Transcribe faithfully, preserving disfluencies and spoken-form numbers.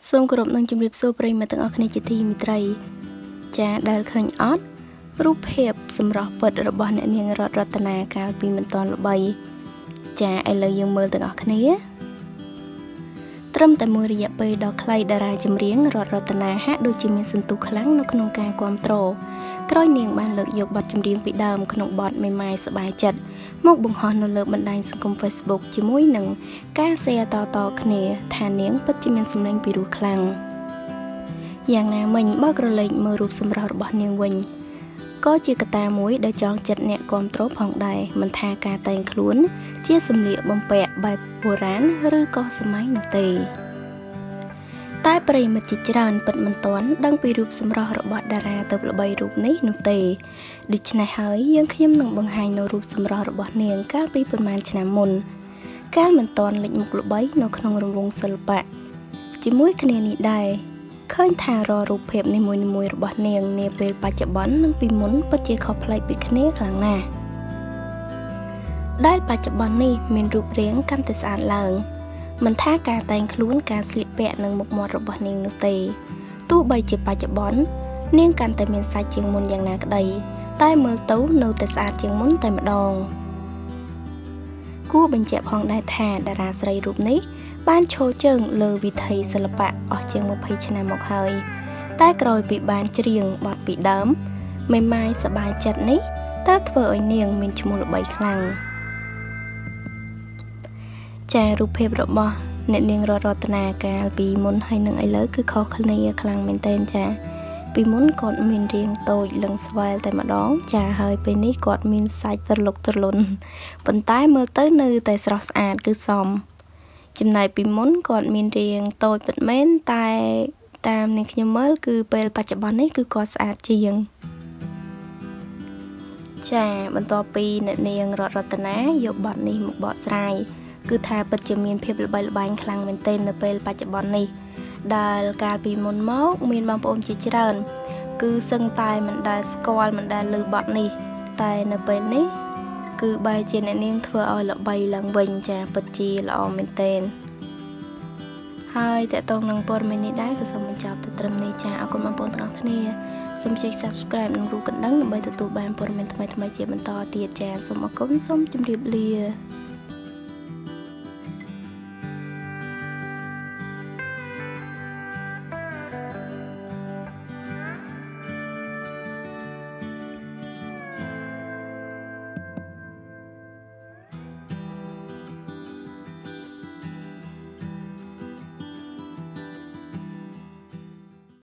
សូមគោរពនឹងជំរាបសួរប្រិយមិត្តទាំងអស់គ្នាជាទីមេត្រីចាដែលឃើញអត់រូបភាពសម្រស់ពិតរបស់អ្នកនាងរតរតនាកាលពីមិនទាន់ល្បីចាឥឡូវយើងមើលទាំងអស់គ្នាត្រឹមតែមួយរយៈពេលដ៏ខ្លីតារាចម្រៀងរតរតនាហាក់ដូចជាមានសន្ទុះខ្លាំងនៅក្នុងការគាំទ្រក្រោយនាងបានលើកយកបទចម្រៀងពីដើមក្នុងបទមេម៉ាយសប្បាយចិត្តមកបង្ហោះនៅលើបណ្ដាញសង្គម Facebook ជាមួយនឹងការ share តៗគ្នាថានាងពិតជាមានសម្លេងពីរោះខ្លាំងយ៉ាងណាមិញបើក្រឡេកមើលរូបសម្រស់របស់នាងវិញក៏ជាកត្តាមួយដែលចងចិត្តអ្នកគាំទ្រផងដែរមិនថាការតែងខ្លួនជាសម្លៀកបំពាក់បែបបុរាណឬក៏សម័យនោះទេតែប្រិយមិត្តជាច្រើនពិតមិនទាន់ដឹងពីរូបសម្រស់របស់តារាទៅល្បីរូបនេះនោះទេដូច្នេះហើយយើងខ្ញុំនឹងបង្ហាញនៅរូបសម្រស់របស់នាងកាលពីប្រហែលឆ្នាំមុនកាលមិនទាន់លេចមុខល្បីនៅក្នុងរង្វង់សិល្បៈជាមួយគ្នានេះដែរឃើញថារាល់រូបភាពនីមួយៗរបស់នាងនាពេលបច្ចុប្បន្ននិងពីមុនពិតជាខុសប្លែកពីគ្នាខ្លាំងណាស់ដែលបច្ចុប្បន្ននេះមានរូបរាងកាន់តែស្អាតឡើងមិនថាការតែងខ្លួនការស្លៀកពាក់និងមុខមាត់របស់នាងនោះទេទោះបីជាបច្ចុប្បន្ននាងកាន់តែមានសាច់ជាងមុនយ៉ាងណាក្តីតែមើលទៅនៅតែស្អាតជាងមុនតែម្ដងគួរបញ្ជាក់ផងដែរថាតារាស្រីរូបនេះបានឈរជើងលើវិថីសិល្បៈអស់ជាងម្ភៃឆ្នាំមកហើយតែក្រោយពីបានច្រៀងបទពីដើមមេម៉ាយសប្បាយចិត្តនេះតើធ្វើឲ្យនាងមានឈ្មោះល្បីខ្លាំងចារូបភាពរបស់អ្នកនាងរតរតនាកាលពីមុនហើយនឹងឥឡូវគឺខុសគ្នាខ្លាំងមែនទែនចាពីមុនគាត់មានរាងតូចលឹងស្វែលតែម្ដងចាហើយពេលនេះគាត់មានសាច់ត្រលុកត្រលុនប៉ុន្តែមើលទៅនៅតែស្រស់ស្អាតគឺសមចំណែកពីមុនគាត់មានរាងតូចពិតមែនតែតាមនាងខ្ញុំមើលគឺពេលបច្ចុប្បន្ននេះគឺគាត់ស្អាតជាងចាបន្ទាប់ពីអ្នកនាងរតរតនាយកបទនេះមកបកស្រាយគឺថាពិតជាមានភាពល្បីល្បាញខ្លាំងមែនទែននៅពេលបច្ចុប្បន្ននេះដែលកាលពីមុនមកមានបងប្អូនជាច្រើនគឺសឹងតែមិនដែលស្គាល់មិនដែលឮបទនេះតែនៅពេលនេះគឺបែរជាអ្នកនាងធ្វើឲ្យល្បីឡើងវិញចាពិតជាល្អមែនទែនហើយតើតោងនឹងព័ត៌មាននេះដែរក៏សូមបញ្ចប់ទៅត្រឹមនេះចាអរគុណបងប្អូនទាំងអស់គ្នាសូមចុច Subscribe និងរូបកណ្ដឹងដើម្បីទទួលបានព័ត៌មានថ្មីៗជាបន្តទៀតចាសូមអរគុណសូមជម្រាបលា